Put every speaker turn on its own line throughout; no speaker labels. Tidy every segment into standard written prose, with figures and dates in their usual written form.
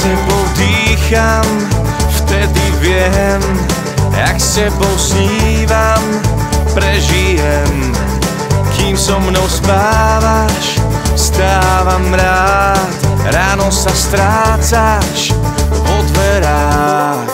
tebou dýcham, vtedy viem, jak s tebou snívam, prežijem. Kým so mnou spávaš, vstávam rád, ráno sa strácaš vo dverách.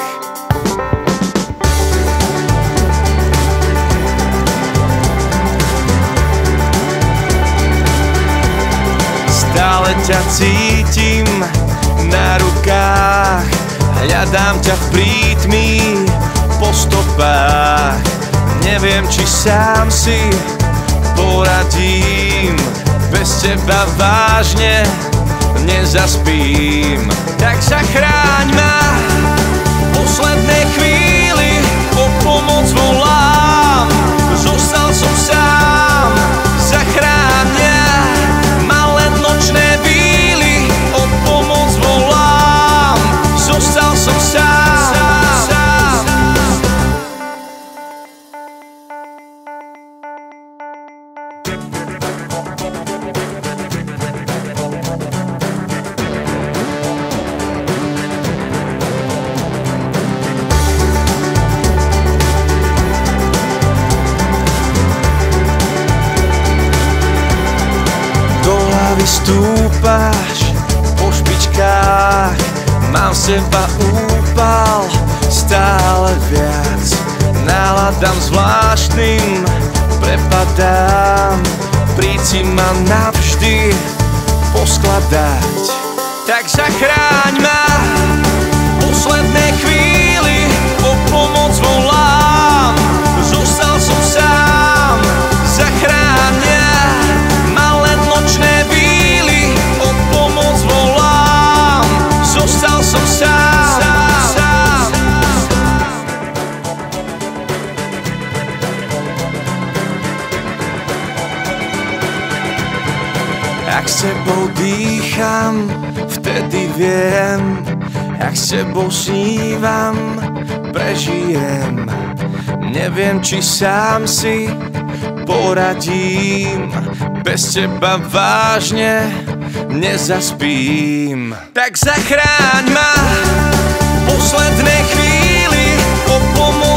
Stále ťa cítim na rukách, hľadám ťa v prítmi po stopách. Neviem, či sám si poradím, bez teba vážne nezaspím. Tak zachráň ma, v poslednej chvíli o pomoc volám. Zostal som sám, zachráň mňa, má len nočné víly, o pomoc volám. Zostal som sám. Vystúpaš po špičkách, mám z teba úpal stále viac. Náladám zvláštnym, prepadám, príď si ma navždy poskladať. Tak zachráň ma, v poslednej chvíli o pomoc volám. Zostal som sám, zachráň mňa, má len nočné víly, o pomoc volám. Zostal som sám. Ak s tebou dýcham, vtedy viem, ak s tebou snívam, prežijem. Neviem, či sám si poradím, bez teba vážne nezaspím. Tak zachráň ma, v poslednej chvíli o pomoc